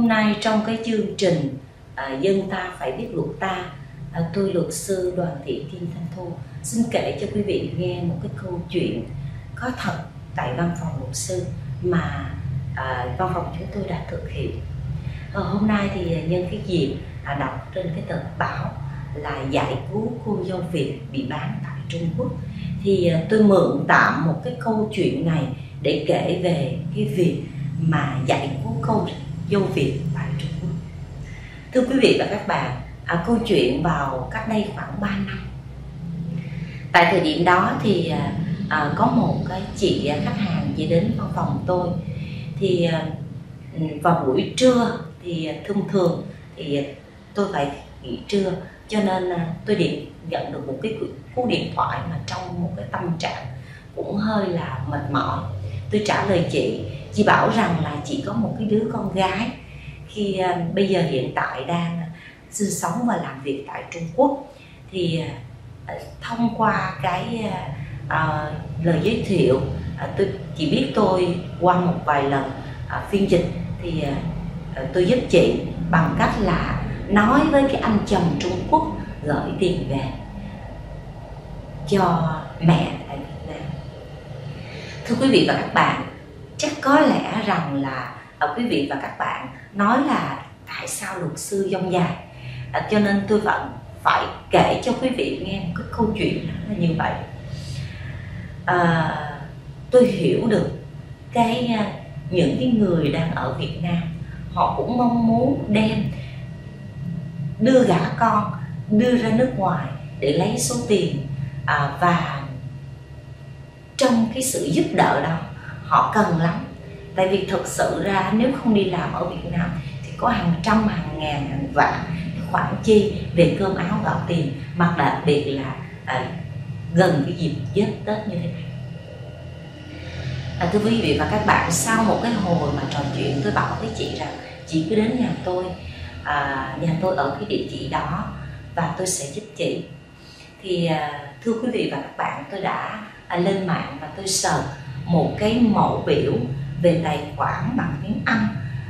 Hôm nay trong cái chương trình Dân ta phải biết luật ta, tôi luật sư Đoàn Thị Kim Thanh Thu xin kể cho quý vị nghe một cái câu chuyện có thật tại văn phòng luật sư mà văn phòng chúng tôi đã thực hiện. Hôm nay thì nhân cái dịp đọc trên cái tờ báo là giải cứu cô dâu Việt bị bán tại Trung Quốc, thì tôi mượn tạm một cái câu chuyện này để kể về cái việc mà giải cứu cô dâu Việt tại Trung Quốc. Thưa quý vị và các bạn, câu chuyện vào cách đây khoảng 3 năm. Tại thời điểm đó thì có một cái chị khách hàng về đến văn phòng tôi, thì vào buổi trưa thì thông thường thì tôi phải nghỉ trưa, cho nên tôi nhận được một cái cú điện thoại mà trong một cái tâm trạng cũng hơi là mệt mỏi. Tôi trả lời chị bảo rằng là chị có một cái đứa con gái khi bây giờ hiện tại đang sinh sống và làm việc tại Trung Quốc, thì thông qua cái lời giới thiệu, chị biết tôi qua một vài lần phiên dịch, thì tôi giúp chị bằng cách là nói với cái anh chồng Trung Quốc gửi tiền về cho mẹ tại Việt Nam. Thưa quý vị và các bạn, chắc có lẽ rằng là quý vị và các bạn nói là tại sao luật sư dông dài, cho nên tôi vẫn phải kể cho quý vị nghe một cái câu chuyện là như vậy. Tôi hiểu được những cái người đang ở Việt Nam, họ cũng mong muốn đưa gả con đưa ra nước ngoài để lấy số tiền, và trong cái sự giúp đỡ đó họ cần lắm. Tại vì thực sự ra nếu không đi làm ở Việt Nam thì có hàng trăm, hàng ngàn, hàng vạn khoản chi về cơm áo gạo tiền, mà đặc biệt là gần cái dịp Giết Tết như thế này. Thưa quý vị và các bạn, sau một cái hồi mà trò chuyện, tôi bảo với chị rằng chị cứ đến nhà tôi ở cái địa chỉ đó và tôi sẽ giúp chị. Thì thưa quý vị và các bạn, tôi đã lên mạng và tôi search một cái mẫu biểu về tài khoản bằng tiếng Anh,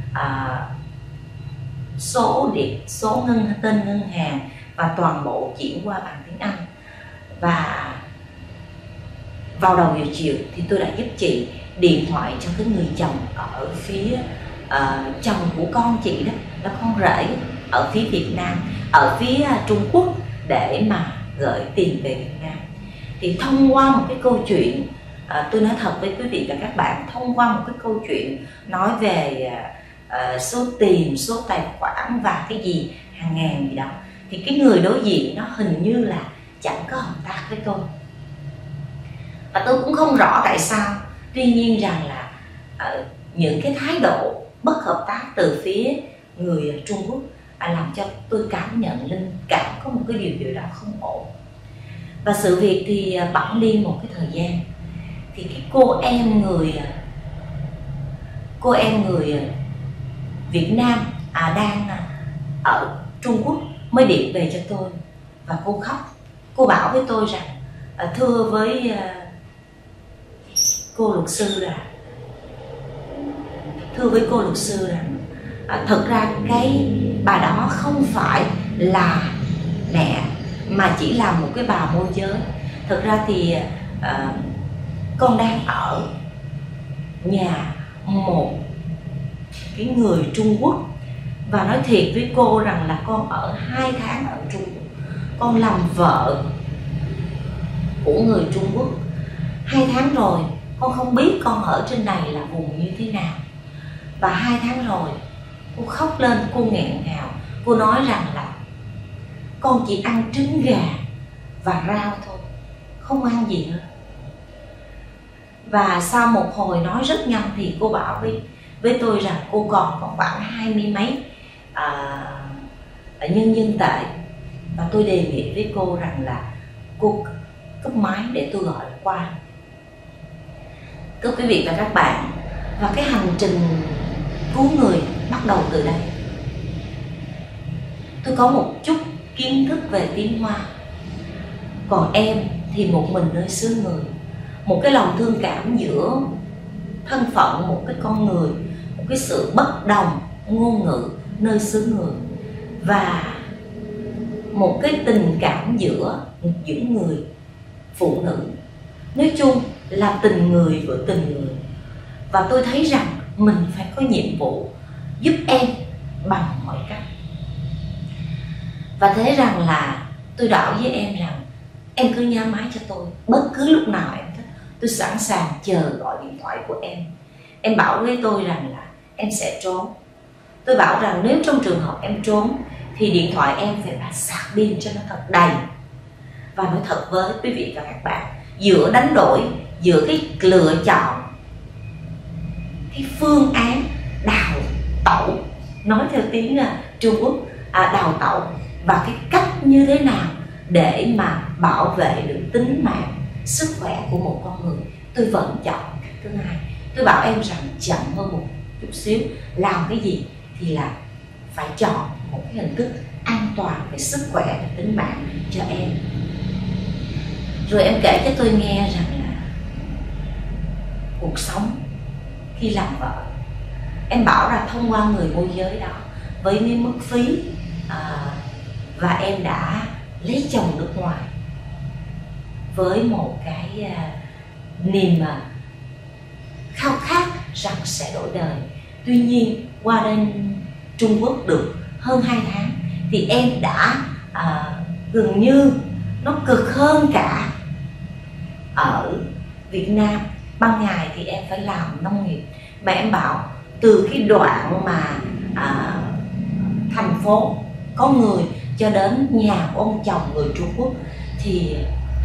tên ngân hàng và toàn bộ chuyển qua bằng tiếng Anh. Và vào đầu giờ chiều thì tôi đã giúp chị điện thoại cho cái người chồng ở phía chồng của con chị đó, là con rể ở phía Việt Nam, ở phía Trung Quốc, để mà gửi tiền về Việt Nam. Thì thông qua một cái câu chuyện, tôi nói thật với quý vị và các bạn, thông qua một cái câu chuyện nói về số tiền, số tài khoản và cái gì hàng ngàn gì đó, thì cái người đối diện nó hình như là chẳng có hợp tác với tôi. Và tôi cũng không rõ tại sao. Tuy nhiên rằng là những cái thái độ bất hợp tác từ phía người Trung Quốc làm cho tôi cảm nhận linh cảm có một cái điều đó không ổn. Và sự việc thì bẵng đi một cái thời gian, thì cái cô em người Việt Nam đang ở Trung Quốc mới điện về cho tôi, và cô khóc. Cô bảo với tôi rằng thưa với cô luật sư rằng thực ra cái bà đó không phải là mẹ, mà chỉ là một cái bà môi giới. Thực ra thì con đang ở nhà một cái người Trung Quốc, và nói thiệt với cô rằng là con ở 2 tháng ở Trung Quốc, con làm vợ của người Trung Quốc 2 tháng rồi, con không biết con ở trên này là vùng như thế nào. Và 2 tháng rồi cô khóc lên, cô nghẹn ngào, cô nói rằng là con chỉ ăn trứng gà và rau thôi, không ăn gì hết. Và sau một hồi nói rất nhanh thì cô bảo với tôi rằng cô còn có khoảng 20 mấy nhân dân tệ, và tôi đề nghị với cô rằng là cô cấp máy để tôi gọi qua. Thưa quý vị và các bạn, và cái hành trình cứu người bắt đầu từ đây. Tôi có một chút kiến thức về tiếng Hoa, còn em thì một mình nơi xứ người. Một cái lòng thương cảm giữa thân phận một cái con người, một cái sự bất đồng ngôn ngữ nơi xứ người, và một cái tình cảm giữa những người phụ nữ. Nói chung là tình người với tình người. Và tôi thấy rằng mình phải có nhiệm vụ giúp em bằng mọi cách. Và thế rằng là tôi bảo với em rằng em cứ nhá máy cho tôi, bất cứ lúc nào em thích, tôi sẵn sàng chờ gọi điện thoại của em. Em bảo với tôi rằng là em sẽ trốn. Tôi bảo rằng nếu trong trường hợp em trốn thì điện thoại em phải sạc pin cho nó thật đầy. Và nói thật với quý vị và các bạn, giữa đánh đổi giữa cái lựa chọn cái phương án đào tẩu, nói theo tiếng Trung Quốc, đào tẩu, và cái cách như thế nào để mà bảo vệ được tính mạng, sức khỏe của một con người, tôi vẫn chọn cách thứ hai. Tôi bảo em rằng chậm hơn một chút xíu, làm cái gì thì là phải chọn một cái hình thức an toàn về sức khỏe và tính mạng cho em. Rồi em kể cho tôi nghe rằng là cuộc sống khi làm vợ, em bảo là thông qua người môi giới đó với cái mức phí, và em đã lấy chồng nước ngoài với một cái niềm khao khát rằng sẽ đổi đời. Tuy nhiên qua đến Trung Quốc được hơn 2 tháng thì em đã gần như nó cực hơn cả ở Việt Nam. Ban ngày thì em phải làm nông nghiệp, mà em bảo từ cái đoạn mà thành phố có người cho đến nhà của ông chồng người Trung Quốc thì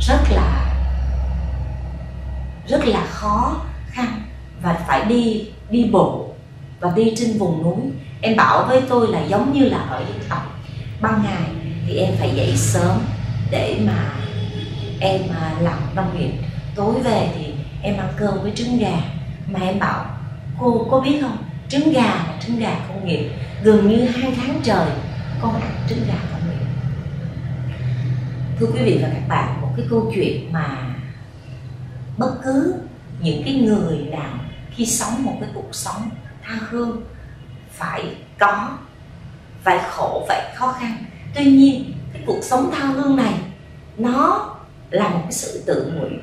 rất là khó khăn, và phải đi bộ và đi trên vùng núi. Em bảo với tôi là giống như là ở dân tộc. Ban ngày thì em phải dậy sớm để mà em làm nông nghiệp, tối về thì em ăn cơm với trứng gà. Mà em bảo cô có biết không, trứng gà là trứng gà công nghiệp, gần như 2 tháng trời con ăn trứng gà công nghiệp. Thưa quý vị và các bạn, một cái câu chuyện mà bất cứ những cái người nào khi sống một cái cuộc sống tha hương phải có, phải khổ, phải khó khăn. Tuy nhiên cái cuộc sống tha hương này nó là một cái sự tự nguyện,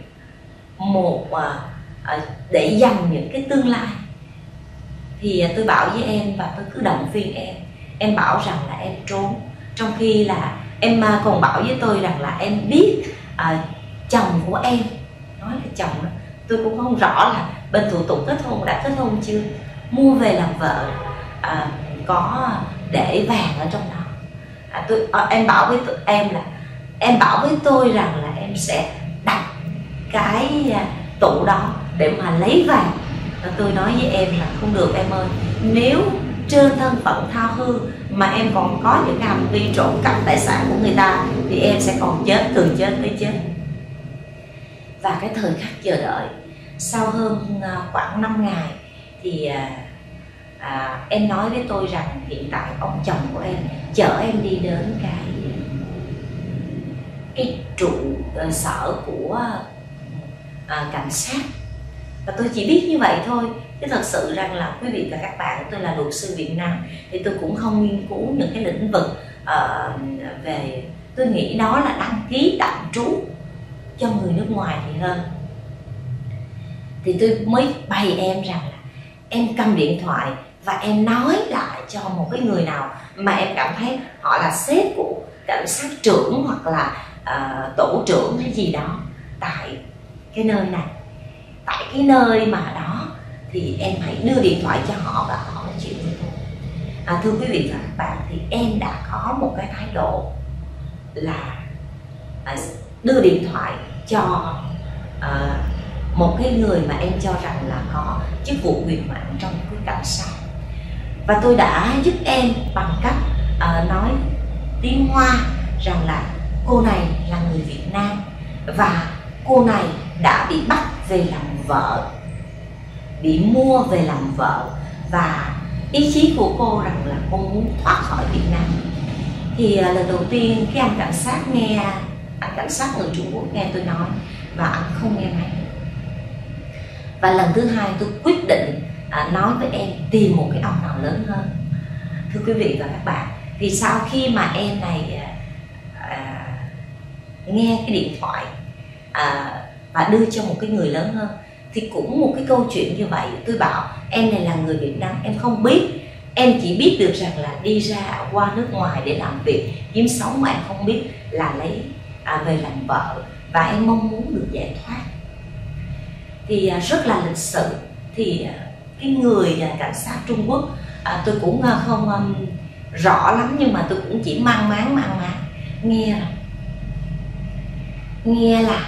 để dành những cái tương lai. Thì tôi bảo với em và tôi cứ động viên em bảo rằng là em trốn, trong khi là em còn bảo với tôi rằng là em biết chồng của em, nói là chồng đó, tôi cũng không rõ là bên thủ tục kết hôn đã kết hôn chưa, mua về làm vợ, có để vàng ở trong đó. Em bảo với em bảo với tôi rằng là em sẽ đặt cái tủ đó để mà lấy vàng. Và tôi nói với em là không được em ơi, nếu trên thân phận tha hương mà em còn có những hành vi trộm cắp tài sản của người ta thì em sẽ còn chết, từ chết tới chết. Và cái thời khắc chờ đợi sau hơn khoảng 5 ngày thì em nói với tôi rằng hiện tại ông chồng của em chở em đi đến cái trụ sở của cảnh sát. Và tôi chỉ biết như vậy thôi, chứ thật sự rằng là quý vị và các bạn, tôi là luật sư Việt Nam thì tôi cũng không nghiên cứu những cái lĩnh vực về, tôi nghĩ đó là đăng ký tạm trú cho người nước ngoài thì hơn. Thì tôi mới bày em rằng là em cầm điện thoại và em nói lại cho một cái người nào mà em cảm thấy họ là sếp của cảnh sát trưởng hoặc là tổ trưởng hay gì đó tại cái nơi này, tại cái nơi mà đó, thì em hãy đưa điện thoại cho họ và họ nói chuyện với tôi. Thưa quý vị và các bạn, thì em đã có một cái thái độ là đưa điện thoại cho một cái người mà em cho rằng là có chức vụ quyền hạn trong cái cảnh sát. Và tôi đã giúp em bằng cách nói tiếng Hoa rằng là cô này là người Việt Nam và cô này đã bị bắt về làm vợ, bị mua về làm vợ, và ý chí của cô rằng là cô muốn thoát khỏi Việt Nam. Thì lần đầu tiên cái anh cảnh sát nghe, anh cảnh sát người Trung Quốc nghe tôi nói và anh không nghe máy. Và lần thứ hai tôi quyết định nói với em tìm một cái ông nào lớn hơn. Thưa quý vị và các bạn, thì sau khi mà em này nghe cái điện thoại và đưa cho một cái người lớn hơn, thì cũng một cái câu chuyện như vậy. Tôi bảo em này là người Việt Nam, em không biết, em chỉ biết được rằng là đi ra qua nước ngoài để làm việc kiếm sống, mà em không biết là lấy về làm vợ, và em mong muốn được giải thoát. Thì rất là lịch sự, thì cái người cảnh sát Trung Quốc, tôi cũng không rõ lắm, nhưng mà tôi cũng chỉ mang máng nghe là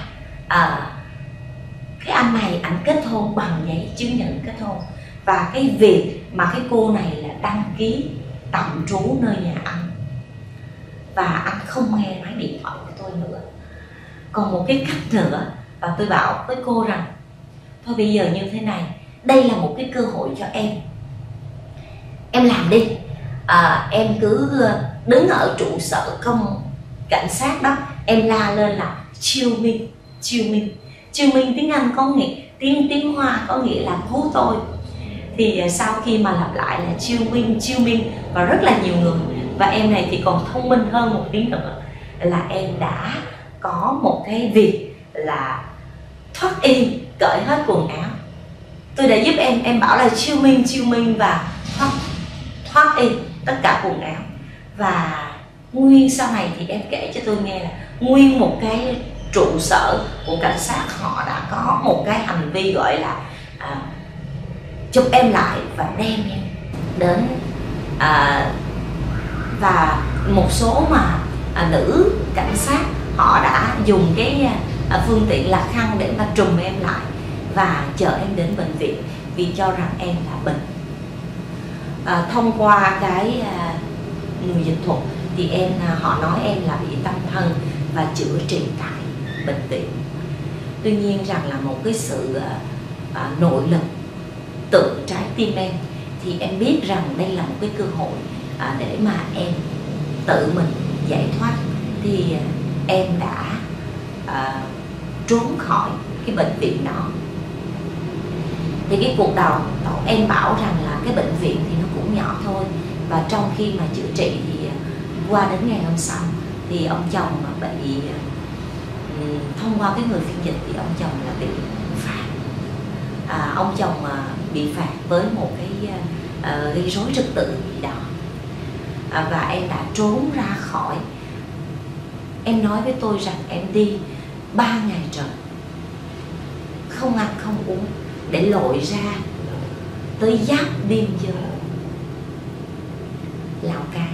cái anh này ảnh kết hôn bằng giấy chứng nhận kết hôn, và cái việc mà cái cô này là đăng ký tạm trú nơi nhà anh, và anh không nghe máy điện thoại của tôi nữa. Còn một cái cách nữa, và tôi bảo với cô rằng thôi bây giờ như thế này, đây là một cái cơ hội cho em làm đi. Em cứ đứng ở trụ sở cảnh sát đó, em la lên là chiêu minh. Chiêu minh tiếng Anh có nghĩa, tiếng Hoa có nghĩa là cứu tôi. Thì sau khi mà lặp lại là chiêu minh và rất là nhiều người, và em này thì còn thông minh hơn một tí nữa, là em đã có một cái việc là thoát y, cởi hết quần áo. Tôi đã giúp em bảo là chiêu minh và thoát y tất cả quần áo. Và nguyên sau này thì em kể cho tôi nghe là nguyên một cái trụ sở của cảnh sát họ đã có một cái hành vi gọi là chụp em lại và đem em đến, và một số mà nữ cảnh sát họ đã dùng cái phương tiện là khăn để mà trùm em lại và chở em đến bệnh viện, vì cho rằng em là bệnh. Thông qua cái người dịch thuật thì họ nói em là bị tâm thần và chữa trị tại bệnh viện. Tuy nhiên rằng là một cái sự nội lực tự trái tim em, thì em biết rằng đây là một cái cơ hội để mà em tự mình giải thoát. Thì em đã trốn khỏi cái bệnh viện đó. Thì cái cuộc đầu em bảo rằng là cái bệnh viện thì nó cũng nhỏ thôi, và trong khi mà chữa trị thì qua đến ngày hôm sau thì ông chồng mà bị thông qua cái người phiên dịch thì ông chồng là bị phạt. Ông chồng bị phạt với một cái gây rối trật tự gì đó, và em đã trốn ra khỏi. Em nói với tôi rằng em đi 3 ngày trời, không ăn không uống, để lội ra tới giáp biên giới Lào Cai.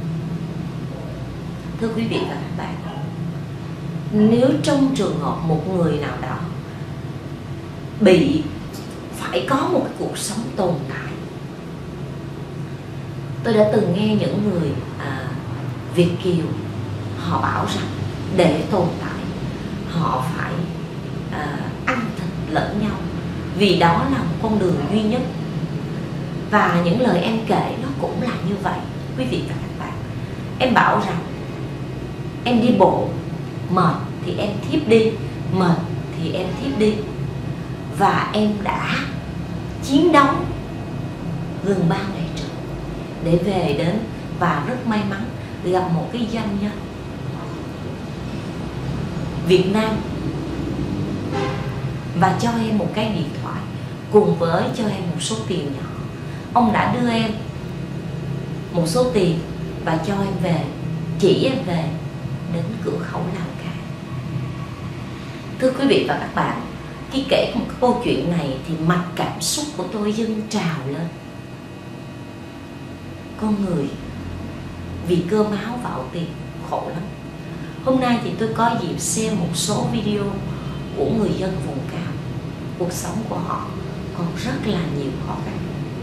Thưa quý vị và các bạn, nếu trong trường hợp một người nào đó bị phải có một cái cuộc sống tồn tại, tôi đã từng nghe những người Việt kiều họ bảo rằng để tồn tại họ phải ăn thịt lẫn nhau, vì đó là một con đường duy nhất. Và những lời em kể nó cũng là như vậy, quý vị và các bạn. Em bảo rằng em đi bộ mệt thì em thiếp đi, mệt thì em thiếp đi. Và em đã chiến đấu gần 3 ngày trời để về đến, và rất may mắn gặp một cái doanh nhân Việt Nam và cho em một cái điện thoại cùng với cho em một số tiền nhỏ. Ông đã đưa em một số tiền và cho em về, chỉ em về đến cửa khẩu Lào Cai. Thưa quý vị và các bạn, khi kể một cái câu chuyện này thì mạch cảm xúc của tôi dâng trào lên. Con người vì cơm áo gạo tiền khổ lắm. Hôm nay thì tôi có dịp xem một số video của người dân vùng cao. Cuộc sống của họ còn rất là nhiều khó khăn.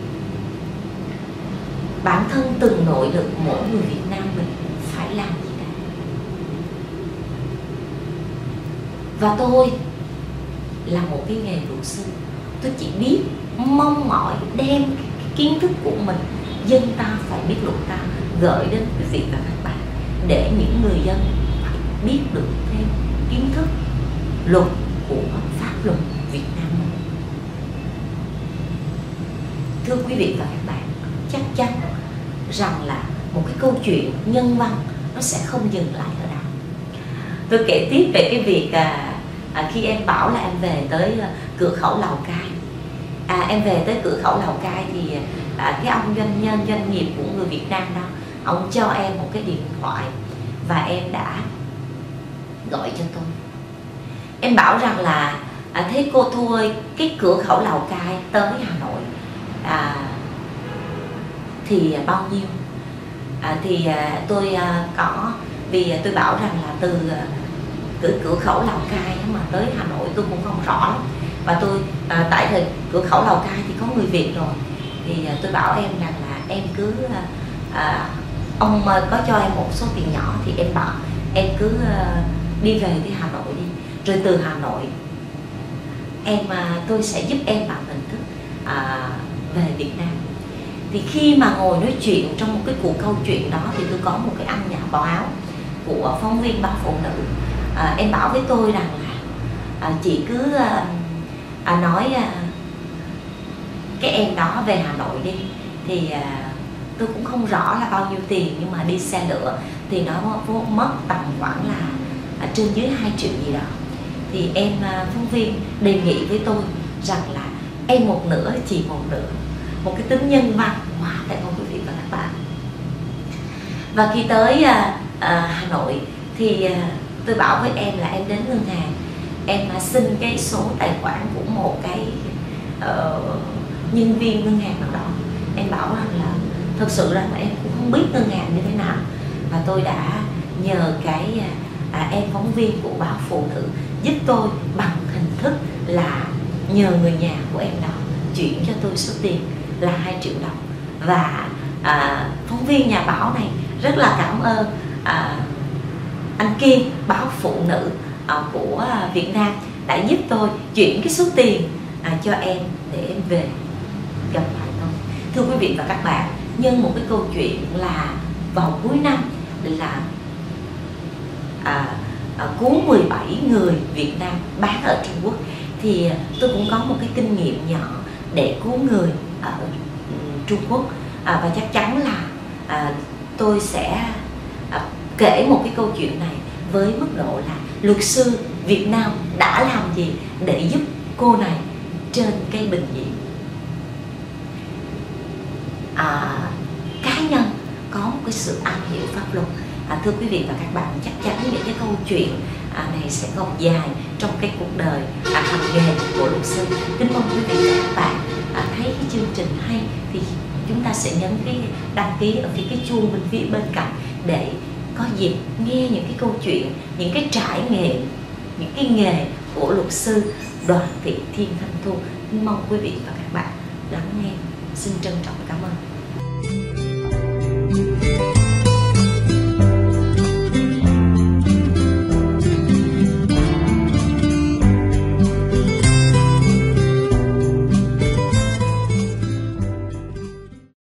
Bản thân từng nội lực mỗi người Việt Nam mình phải làm gì đây? Và tôi là một cái nghề luật sư, tôi chỉ biết mong mỏi đem cái kiến thức của mình, dân ta phải biết luật ta, gửi đến quý vị và các bạn, để những người dân phải biết được thêm kiến thức luật của pháp luật Việt Nam. Thưa quý vị và các bạn, chắc chắn rằng là một cái câu chuyện nhân văn nó sẽ không dừng lại ở đó. Tôi kể tiếp về cái việc khi em bảo là em về tới cửa khẩu Lào Cai. Em về tới cửa khẩu Lào Cai thì cái ông doanh nghiệp của người Việt Nam đó, ông cho em một cái điện thoại và em đã gọi cho tôi. Em bảo rằng là thế cô Thu ơi, cái cửa khẩu Lào Cai tới Hà Nội thì bao nhiêu? Tôi có, vì tôi bảo rằng là từ cửa khẩu Lào Cai mà tới Hà Nội tôi cũng không rõ lắm. Và tôi tại thời cửa khẩu Lào Cai thì có người Việt rồi, thì tôi bảo em rằng là em cứ ông có cho em một số tiền nhỏ thì em bảo em cứ đi về tới Hà Nội đi, rồi từ Hà Nội tôi sẽ giúp em bằng hình thức về Việt Nam. Thì khi mà ngồi nói chuyện trong một cái cuộc câu chuyện đó thì tôi có một cái anh nhà báo của phóng viên báo Phụ Nữ. Em bảo với tôi rằng là chị cứ nói cái em đó về Hà Nội đi, thì tôi cũng không rõ là bao nhiêu tiền, nhưng mà đi xe lửa thì nó mất tầm khoảng là trên dưới 2 triệu gì đó. Thì em phóng viên đề nghị với tôi rằng là em một nửa, chị một nửa, một cái tính nhân văn quá tại không quý vị và các bạn. Và khi tới Hà Nội thì tôi bảo với em là em đến ngân hàng, em xin cái số tài khoản của một cái nhân viên ngân hàng nào đó. Em bảo rằng là thật sự ra là em cũng không biết ngân hàng như thế nào, và tôi đã nhờ cái em phóng viên của báo Phụ Nữ giúp tôi bằng hình thức là nhờ người nhà của em đó chuyển cho tôi số tiền là 2 triệu đồng. Và phóng viên nhà báo này rất là cảm ơn anh Kiên, báo Phụ Nữ của Việt Nam đã giúp tôi chuyển cái số tiền cho em để em về gặp lại tôi. Thưa quý vị và các bạn, nhân một cái câu chuyện là vào cuối năm là cứu 17 người Việt Nam bán ở Trung Quốc, thì tôi cũng có một cái kinh nghiệm nhỏ để cứu người ở Trung Quốc, và chắc chắn là tôi sẽ kể một cái câu chuyện này với mức độ là luật sư Việt Nam đã làm gì để giúp cô này trên cái bình diện. Cá nhân có một cái sự am hiểu pháp luật. Thưa quý vị và các bạn, chắc chắn những cái câu chuyện này sẽ còn dài trong cái cuộc đời hành nghề của luật sư. Kính mong quý vị và các bạn thấy cái chương trình hay thì chúng ta sẽ nhấn cái đăng ký ở phía cái chuông bên phía bên cạnh để có dịp nghe những cái câu chuyện, những cái trải nghiệm, những cái nghề của luật sư Đoàn Thị Thiên Thanh Thu. Kính mong quý vị và các bạn lắng nghe. Xin trân trọng cảm ơn.